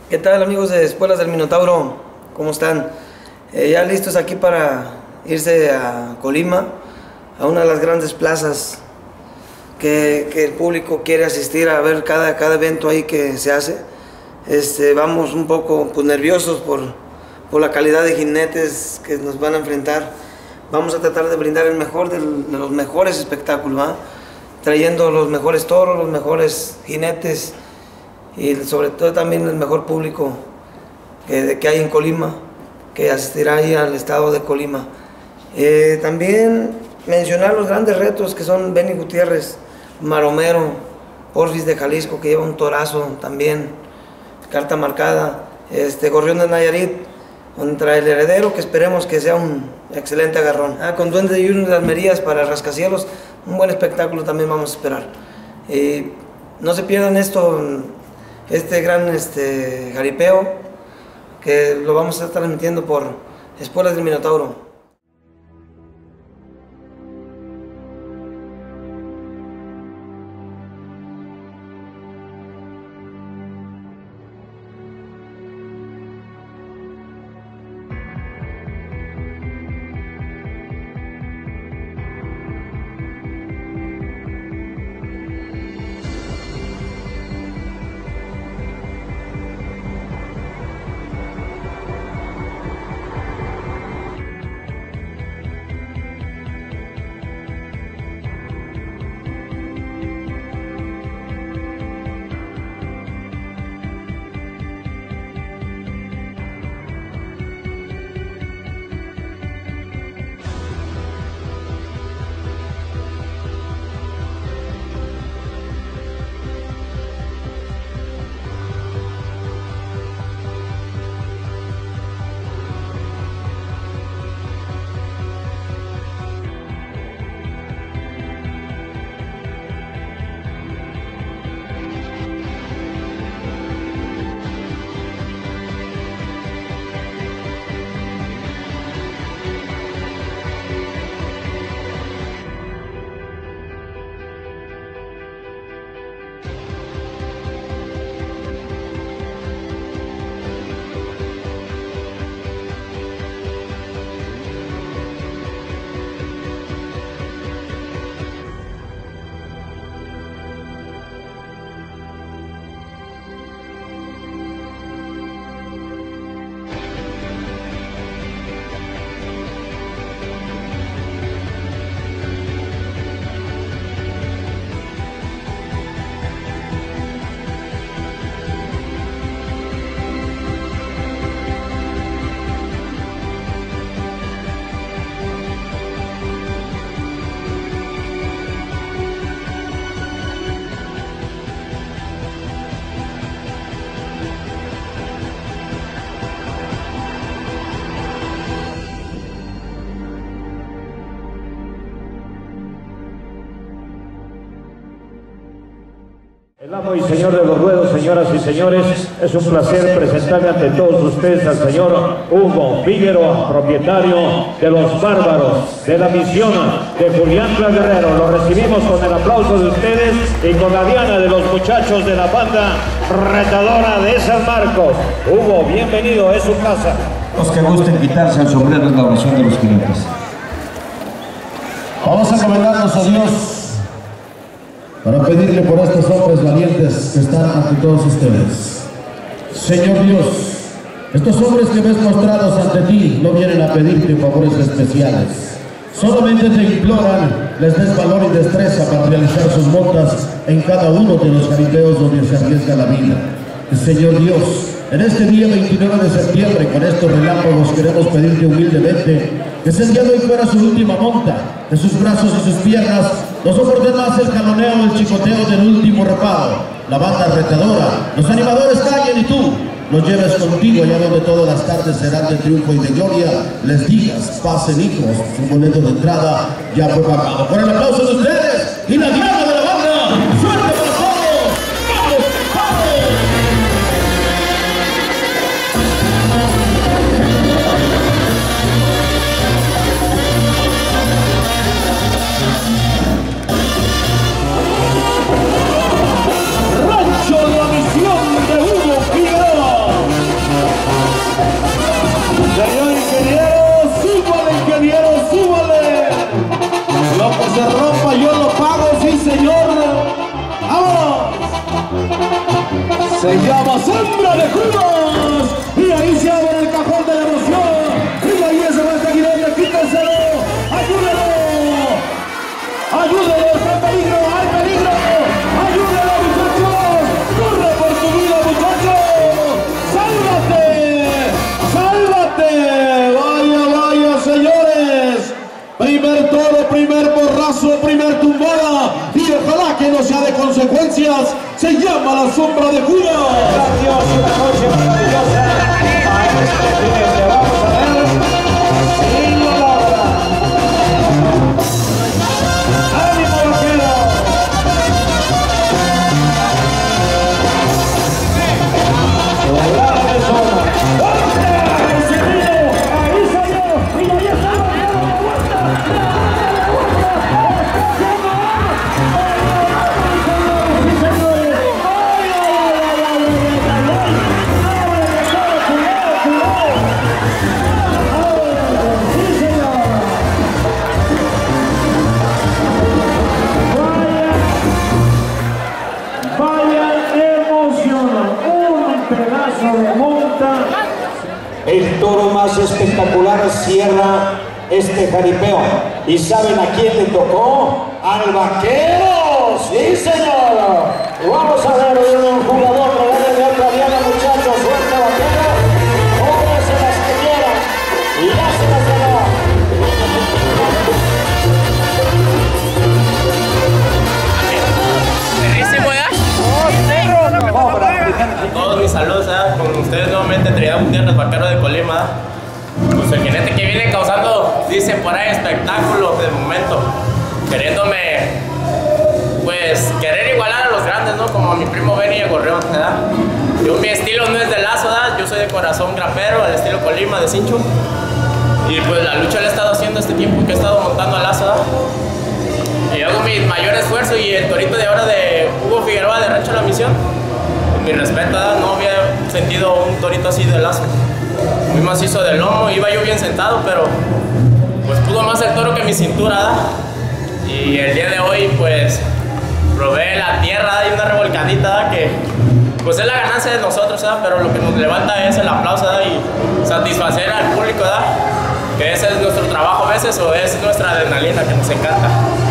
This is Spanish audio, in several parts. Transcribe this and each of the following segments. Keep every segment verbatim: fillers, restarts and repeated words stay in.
¿Qué tal, amigos de Espuelas del Minotauro? ¿Cómo están? Eh, ya listos aquí para irse a Colima, a una de las grandes plazas que, que el público quiere asistir a ver cada, cada evento ahí que se hace. Este, vamos un poco pues, nerviosos por, por la calidad de jinetes que nos van a enfrentar. Vamos a tratar de brindar el mejor de, de los mejores espectáculos, ¿va? Trayendo los mejores toros, los mejores jinetes y sobre todo también el mejor público que, que hay en Colima, que asistirá ahí al estado de Colima. Eh, también mencionar los grandes retos que son Benny Gutiérrez, Maromero, Porfis de Jalisco, que lleva un torazo también, carta marcada, este, Gorrión de Nayarit, contra el Heredero, que esperemos que sea un excelente agarrón. Ah, con Duende de Junior de Almerías para Rascacielos, un buen espectáculo también vamos a esperar. Eh, no se pierdan esto, este gran este, jaripeo, que lo vamos a estar transmitiendo por Espuelas del Minotauro. El amo y señor de los ruedos, señoras y señores, es un placer presentarle ante todos ustedes al señor Hugo Figueroa, propietario de los Bárbaros, de la misión de Julián Guerrero. Lo recibimos con el aplauso de ustedes y con la diana de los muchachos de la banda retadora de San Marcos. Hugo, bienvenido, es su casa. Los que gusten quitarse el sombrero en la oración de los jinetes. Vamos a encomendarnos a Dios para pedirle por estos hombres valientes que están ante todos ustedes. Señor Dios, estos hombres que ves mostrados ante ti no vienen a pedirte favores especiales. Solamente te imploran les des valor y destreza para realizar sus montas en cada uno de los jaripeos donde se arriesga la vida. Señor Dios, en este día veintinueve de septiembre, con estos relámpagos, queremos pedirte humildemente que si el día de hoy fuera su última monta, de sus brazos y sus piernas, no soporten más el jaloneo, el chicoteo del último reparo. La banda retadora, los animadores callen y tú los lleves contigo allá donde todas las tardes serán de triunfo y de gloria. Les digas, pasen hijos, su boleto de entrada ya fue pagado. Por el aplauso de ustedes y la diana de la banda, ¡suerte para todos! ¡Vamos, vamos! Rancho La Misión de Hugo Figueroa. Se llama Sombra de Judas. Y ahí se abre el cajón de la emoción. Y ahí se va este jinete, quítenselo. Ayúdelo. Ayúdelo, está en peligro, hay peligro. Ayúdelo, muchachos. Corre por tu vida, muchachos. Sálvate. Sálvate. Vaya, vaya, señores. Primer toro, primer borrazo, primer tumbada. Y ojalá que no sea de consecuencias. Se llama la Sombra de Judas. Gracias, una noche maravillosa. A este jinete vamos a ver si lo logra. ¡Ánimo, vaquero! Sobrada de zona. ¡Ahí se vino! ¡Ahí salió! ¡Y ahí está! El toro más espectacular cierra este jaripeo. ¿Y saben a quién le tocó? ¡Al vaquero! ¡Sí, señor! Vamos a ver un jugador, regálale otra diana, muchachos. ¡Suelta, vaquero! ¡Cóbrese las que quieran! ¡Y ya se las ganó! Todos mis saludos, ¿eh? Con ustedes nuevamente Trinidad Gutiérrez, vaquero de Colima. Pues el jinete que viene causando, dice por ahí, espectáculo de momento, queriéndome, pues, querer igualar a los grandes, ¿no? Como a mi primo Benny de Gorrión, ¿verdad? Yo, mi estilo no es de lazo, ¿verdad? Yo soy de corazón grapero, al estilo Colima, de cincho. Y pues la lucha la he estado haciendo este tiempo que he estado montando a lazo, ¿verdad? Y hago mi mayor esfuerzo, y el torito de ahora de Hugo Figueroa de Rancho La Misión, mi respeto, ¿verdad? No había sentido un torito así de lazo. Muy macizo del lomo, iba yo bien sentado, pero pues pudo más el toro que mi cintura, ¿verdad? Y el día de hoy pues probé la tierra y una revolcadita, ¿verdad? Que pues es la ganancia de nosotros, ¿verdad? Pero lo que nos levanta es el aplauso, ¿verdad? Y satisfacer al público, ¿verdad? Que ese es nuestro trabajo a veces, o es nuestra adrenalina que nos encanta.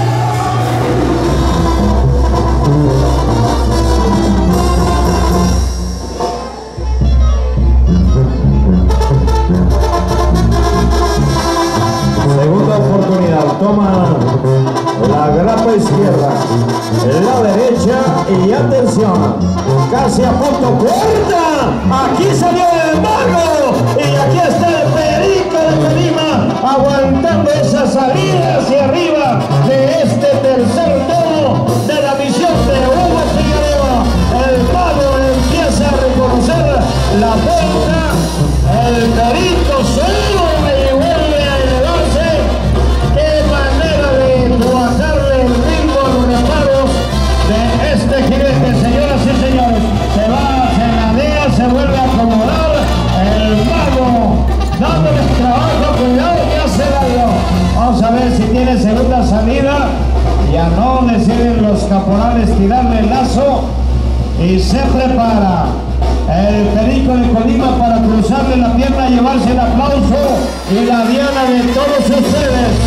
Segunda oportunidad, toma la grapa izquierda, la derecha y atención, casi a punto, puerta, aquí salió el mago y aquí está el Perico de Colima aguantando esa salida hacia arriba de este tercer toro de la misión de Hugo Figueroa. El mago empieza a reconocer la puerta, el Perico sube y vuelve a elevarse. Qué manera de bajarle el ritmo a los reparos de este jinete, señoras y señores. Se va, se ladea, se vuelve a acomodar. El mago dándole trabajo, cuidado que hace daño. Vamos a ver si tiene segunda salida. Ya no deciden los caporales tirarle el lazo y se prepara el Perico de Colima para cruzarle la pierna, llevarse el aplauso y la diana de todos ustedes.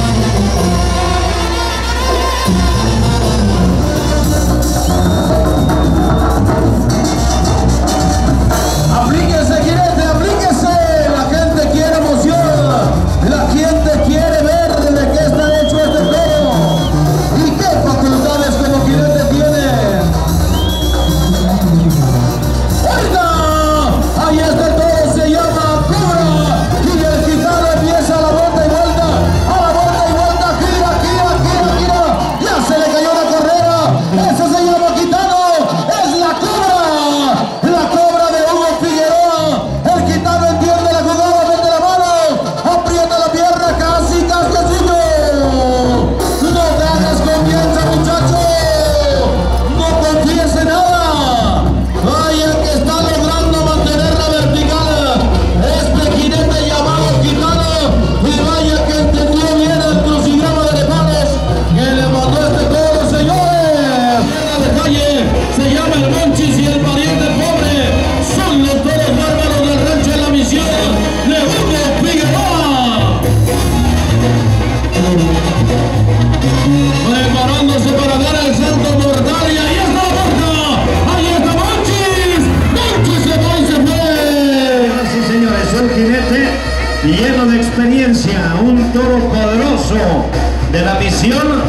Aplíquese, jinete, aplíquese. La gente quiere emoción. La gente quiere ver de qué está hecho este toro y qué facultades como jinete tiene. ¡Oiga! Ahí está el toro, se llama Cobra. Y el gitano empieza a la vuelta y vuelta, a la vuelta Preparándose para dar el salto mortal y ahí está Borja, ahí está Monchis, Monchis se va y se fue. Sí, señores, un jinete lleno de experiencia, un toro poderoso de la misión,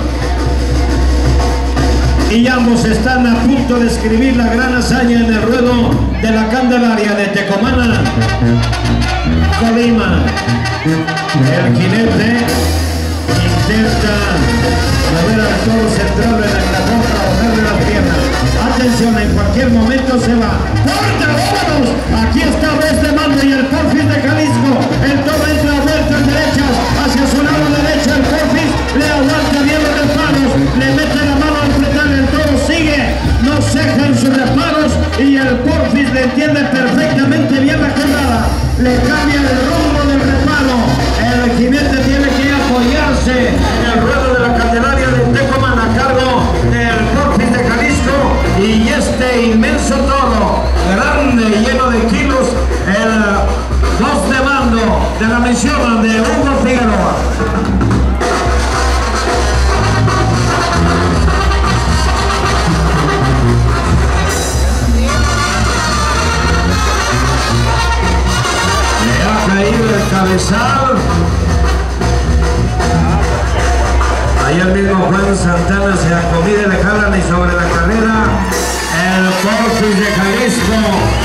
y ambos están a punto de escribir la gran hazaña en el ruedo de la Candelaria de Tecomana, Colima. El jinete intenta mover al toro central en la boca, bajarle las piernas. Atención, en cualquier momento se va. ¡Fuerte, vámonos! Aquí está este mando y el Porfis de Jalisco. El toro entra a vueltas derechas hacia su lado derecho. El Porfis le aguanta bien los reparos, le mete la mano al fletal. El toro sigue, no ceja en sus reparos y el Porfis le entiende perfectamente bien la jugada. Le cambia el rumbo del reparo. El jinete tiene que apoyarse en el ruedo de la Candelaria de Tecomán a cargo del Porfis de Jalisco, y este inmenso toro, grande y lleno de kilos, el dos de mando de la misión de Hugo Figueroa. Le ha caído el cabezal. Ahí el mismo Juan Santana se acomide, le jalan y sobre la cadera el Porfis de Jalisco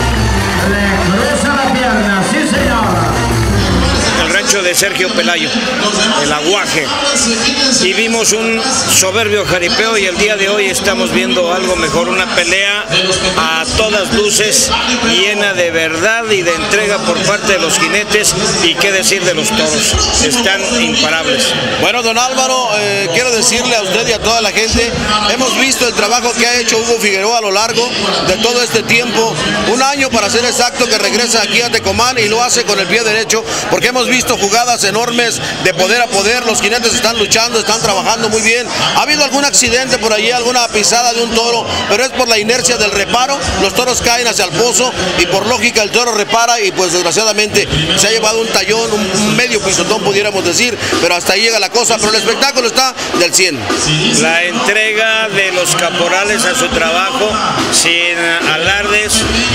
le cruza la pierna, sí señor. El rancho de Sergio Pelayo, el Aguaje, y vimos un soberbio jaripeo, y el día de hoy estamos viendo algo mejor, una pelea a todas luces, llena de verdad y de entrega por parte de los jinetes, y qué decir de los toros, están imparables. Bueno, don Álvaro, eh, quiero decirle a usted y a toda la gente, hemos visto el trabajo que ha hecho Hugo Figueroa a lo largo de todo este tiempo, un año para ser exacto, que regresa aquí a Tecomán y lo hace con el pie derecho, porque hemos visto jugadas enormes de poder a poder, los jinetes están luchando, están trabajando muy bien. Ha habido algún accidente por allí, alguna pisada de un toro, pero es por la inercia del reparo, los toros caen hacia el pozo y por lógica el toro repara, y pues desgraciadamente se ha llevado un tallón, un, un medio pisotón pudiéramos decir, pero hasta ahí llega la cosa, pero el espectáculo está del cien. La entrega de los caporales a su trabajo, sin alardes,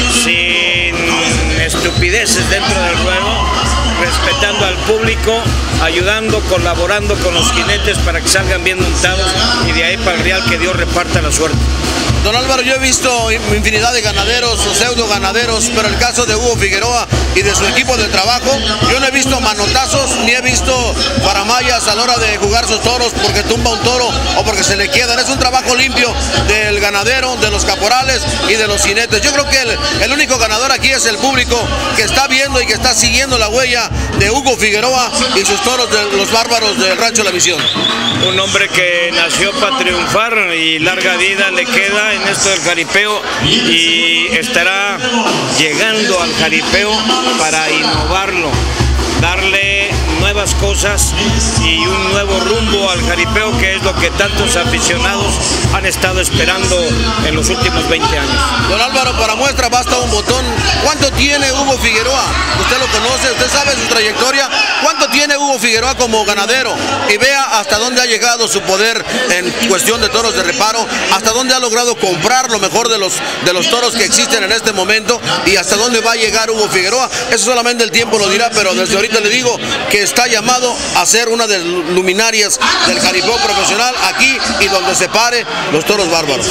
sin estupideces dentro del ruedo, respetando al público, ayudando, colaborando con los jinetes para que salgan bien montados, y de ahí para el real que Dios reparta la suerte. Don Álvaro, yo he visto infinidad de ganaderos o pseudo ganaderos, pero el caso de Hugo Figueroa y de su equipo de trabajo, yo no he visto manotazos ni he visto paramayas a la hora de jugar sus toros porque tumba un toro o porque se le quedan. Es un trabajo limpio del ganadero, de los caporales y de los jinetes. Yo creo que el, el único ganador aquí es el público, que está viendo y que está siguiendo la huella de Hugo Figueroa y sus toros de los bárbaros del Rancho La Misión. Un hombre que nació para triunfar y larga vida le queda en esto del jaripeo, y estará llegando al jaripeo para innovarlo, darle nuevas cosas y un nuevo rumbo al jaripeo, que es lo que tantos aficionados han estado esperando en los últimos veinte años. Don Álvaro, para muestra basta un botón. ¿Cuánto tiene Hugo Figueroa? Usted lo conoce, usted sabe su trayectoria. ¿Cuánto tiene Hugo Figueroa como ganadero? Y vea hasta dónde ha llegado su poder en cuestión de toros de reparo, hasta dónde ha logrado comprar lo mejor de los, de los toros que existen en este momento, y hasta dónde va a llegar Hugo Figueroa. Eso solamente el tiempo lo dirá, pero desde ahorita le digo que está llamado a ser una de las luminarias del jaripeo profesional aquí y donde se pare los toros bárbaros.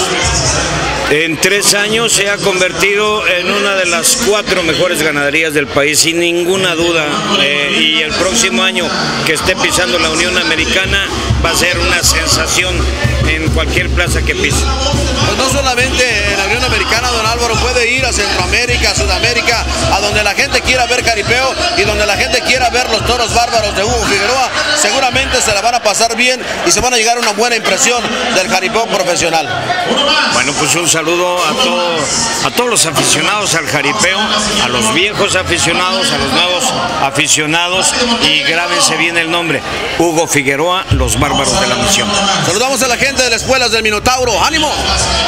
En tres años se ha convertido en una de las cuatro mejores ganaderías del país, sin ninguna duda, eh, y el próximo año que esté pisando la Unión Americana va a ser una sensación en cualquier plaza que pise. Pues no solamente en la Unión Americana, don Álvaro, puede ir a Centroamérica, a Sudamérica, a donde la gente quiera ver jaripeo y donde la gente quiera ver los toros bárbaros de Hugo Figueroa. Seguramente se la van a pasar bien y se van a llegar a una buena impresión del jaripeo profesional. Bueno, pues un saludo a, todo, a todos los aficionados al jaripeo, a los viejos aficionados, a los nuevos aficionados, y grábense bien el nombre: Hugo Figueroa, los bárbaros de la Misión. Saludamos a la gente de las escuelas del Minotauro. ¡Ánimo! ¡Ánimo!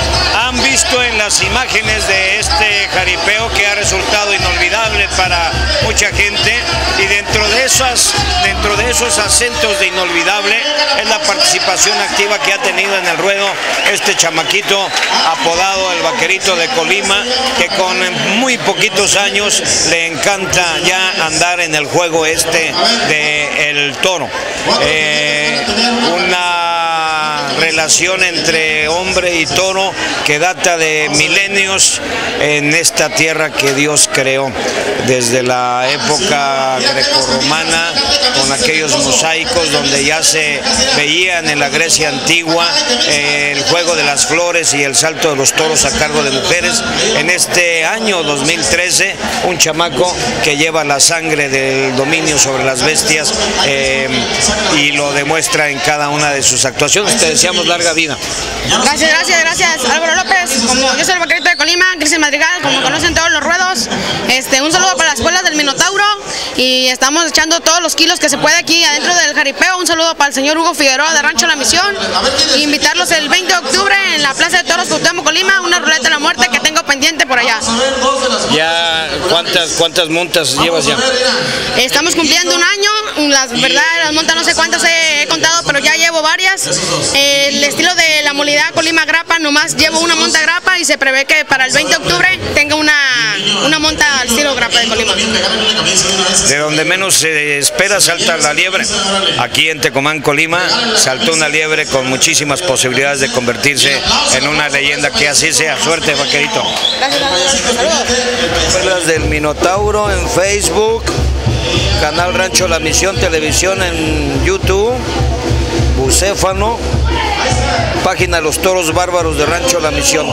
han visto en las imágenes de este jaripeo que ha resultado inolvidable para mucha gente, y dentro de esas, dentro de esos acentos de inolvidable es la participación activa que ha tenido en el ruedo este chamaquito apodado el Vaquerito de Colima, que con muy poquitos años le encanta ya andar en el juego este del toro. Eh, una relación entre hombre y toro que data de milenios en esta tierra que Dios creó, desde la época grecorromana, con aquellos mosaicos donde ya se veían en la Grecia antigua eh, el juego de las flores y el salto de los toros a cargo de mujeres. En este año dos mil trece, un chamaco que lleva la sangre del dominio sobre las bestias eh, y lo demuestra en cada una de sus actuaciones. Te deseamos larga vida. Gracias, gracias, gracias. Álvaro López, como yo soy el Vaquerito de Colima, Cristian Madrigal, como conocen todos los ruedos. Este, un saludo para las escuelas del Minotauro, y estamos echando todos los kilos que se puede aquí adentro del jaripeo. Un saludo para el señor Hugo Figueroa de Rancho La Misión, e invitarlos el veinte de octubre en la Plaza de Toros Cuauhtémoc, Colima, una ruleta de la muerte que tengo pendiente por allá. Ya, ¿cuántas, cuántas montas llevas ya? Estamos cumpliendo un año, las verdad, las montas no sé cuántas he contado, pero ya llevo varias. El estilo de la modalidad Colima Grapa, nomás llevo una monta grapa, y se prevé que para el veinte de octubre tenga una, una monta al estilo grapa de Colima. De donde menos se espera salta la liebre. Aquí en Tecomán, Colima, saltó una liebre con muchísimas posibilidades de convertirse en una leyenda. Que así sea. Suerte, Vaquerito. Gracias. Saludos. Del Minotauro en Facebook, canal Rancho La Misión Televisión en YouTube, Bucéfano, página Los Toros Bárbaros de Rancho La Misión.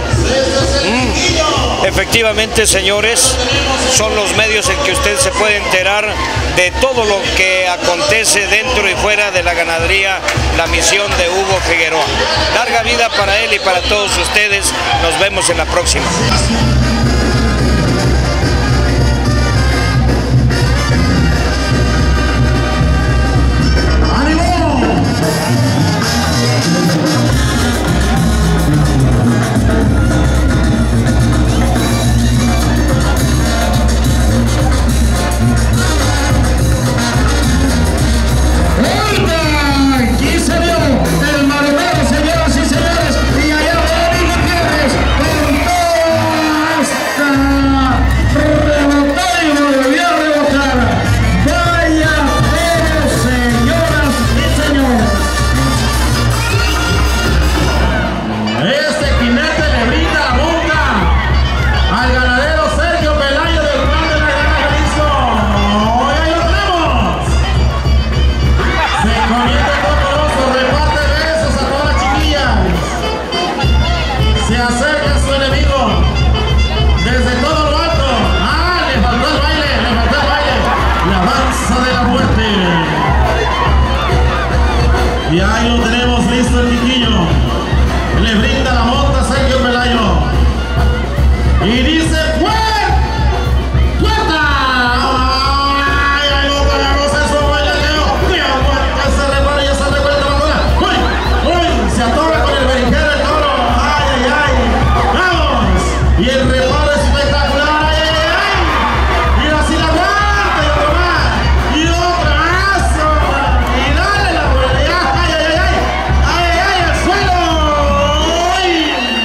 Mm. Efectivamente, señores, son los medios en que usted se puede enterar de todo lo que acontece dentro y fuera de la ganadería La Misión de Hugo Figueroa. Larga vida para él y para todos ustedes. Nos vemos en la próxima. Y ahí lo tenemos listo el chiquillo. Le brinda la monta Sergio Pelayo. Y dice ¡fuerte! ¡Fuerta! ¡Ay, ay, no pagamos eso! ¡Bailateo! ¡Que aguanta! Se repara y ya se recuerda la bola. ¡Uy! ¡Uy! Se atora con el berenjeno el toro. ¡Ay, ay, ay! ¡Vamos! Y el reparo es espectacular. ¡Ay, ay, ay! Mira si la aguanta y otro más. Y otro más. Y dale la vuelta. ¡Ay, ay, ay! ¡Ay, ay, ay! ¡Al suelo! ¡Uy!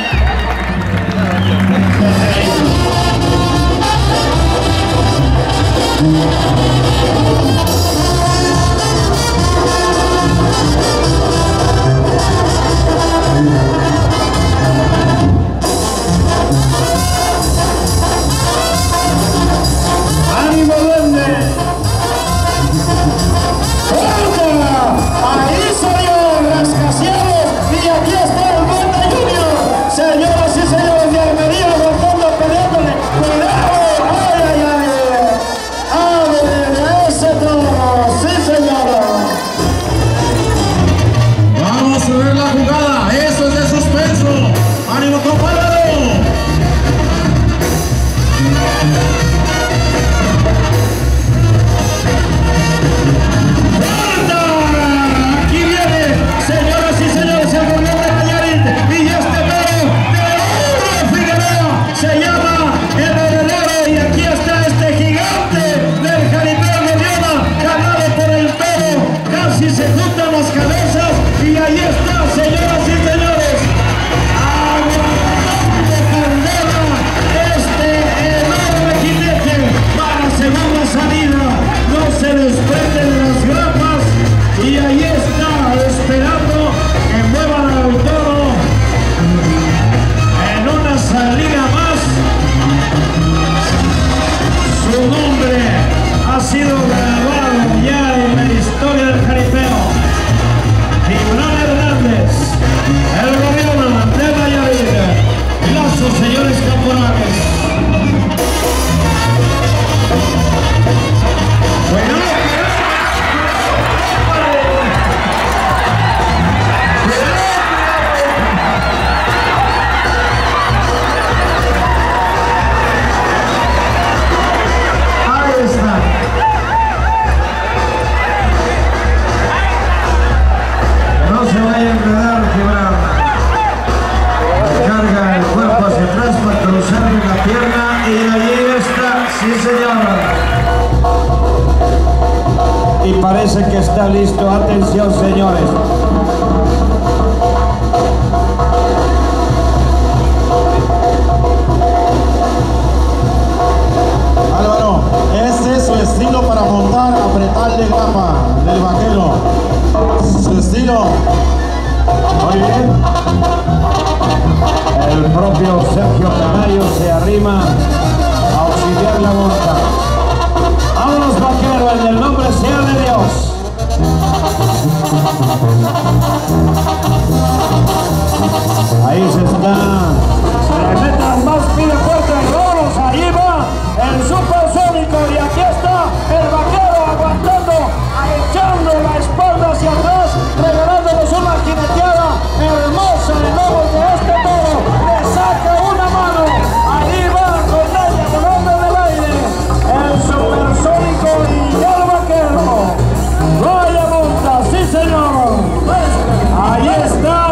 Ahí se está. Se le metan más, pide fuerte el Rolos. Ahí va el supersónico. Y aquí está el vaquero aguantando, echando la espalda hacia atrás, regalándonos una jineteada hermosa de lobos de este toro. Le saca una mano. Ahí va con ella volando en el aire. El supersónico y el vaquero. Vaya monta, sí señor. Ahí está.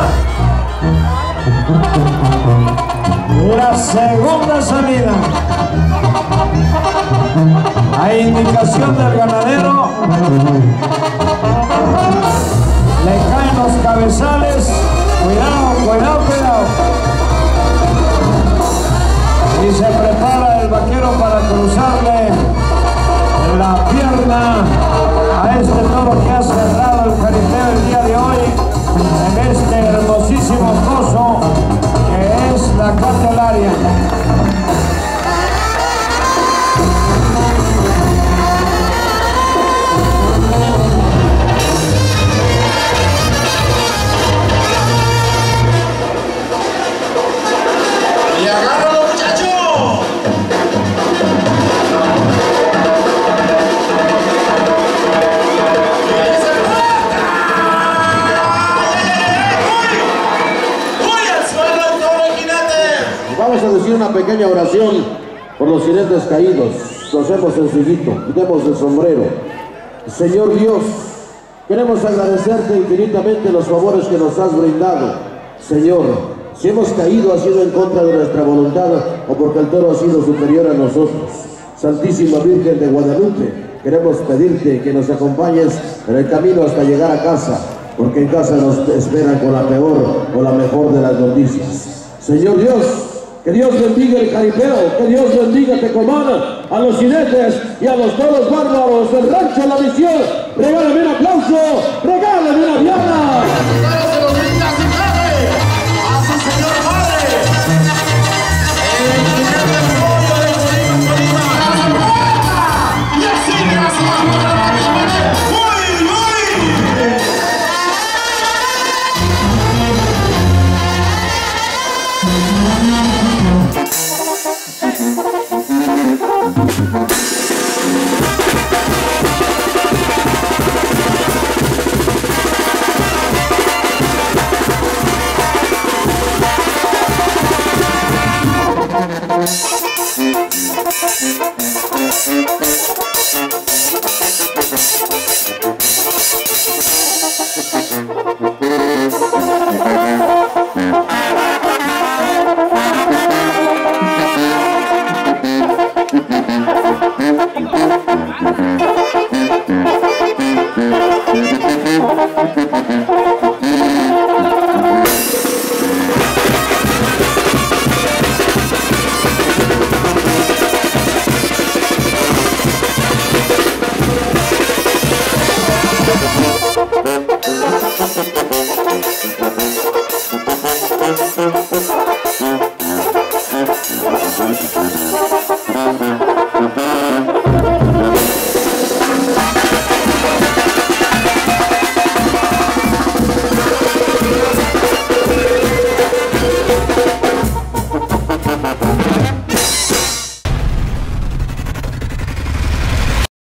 La segunda salida. Hay indicación del ganadero. Le caen los cabezales. Cuidado, cuidado, cuidado. Y se prepara el vaquero para cruzarle la pierna a este toro que ha cerrado el jaripeo el día de hoy en este hermosísimo pozo que es la Candelaria. ¡Y agárralo, muchacho! Vamos a decir una pequeña oración por los jinetes caídos. Lo hacemos sencillito, quitemos el sombrero. Señor Dios, queremos agradecerte infinitamente los favores que nos has brindado. Señor, si hemos caído ha sido en contra de nuestra voluntad o porque el toro ha sido superior a nosotros. Santísima Virgen de Guadalupe, queremos pedirte que nos acompañes en el camino hasta llegar a casa, porque en casa nos esperan con la peor o la mejor de las noticias. Señor Dios, que Dios bendiga el jaripeo, que Dios bendiga Tecomán, a los jinetes y a los toros bárbaros del rancho La Misión. Regálame un aplauso, regálame una diana.